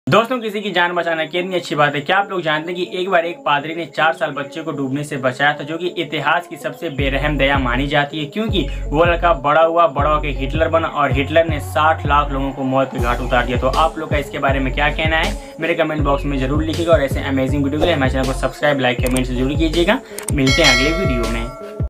दोस्तों, किसी की जान बचाना कितनी अच्छी बात है। क्या आप लोग जानते हैं कि एक बार एक पादरी ने 4 साल बच्चे को डूबने से बचाया था, जो कि इतिहास की सबसे बेरहम दया मानी जाती है, क्योंकि वो लड़का बड़ा हुआ के हिटलर बना और हिटलर ने 60 लाख लोगों को मौत के घाट उतार दिया। तो आप लोग का इसके बारे में क्या कहना है, मेरे कमेंट बॉक्स में जरूर लिखिएगा और ऐसे अमेजिंग वीडियो के लिए हमारे चैनल को सब्सक्राइब, लाइक, कमेंट से जरूर कीजिएगा। मिलते हैं अगले वीडियो में।